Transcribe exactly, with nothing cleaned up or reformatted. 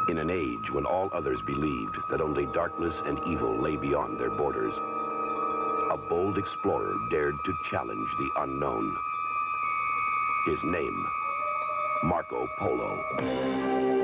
In an age when all others believed that only darkness and evil lay beyond their borders, a bold explorer dared to challenge the unknown. His name, Marco Polo.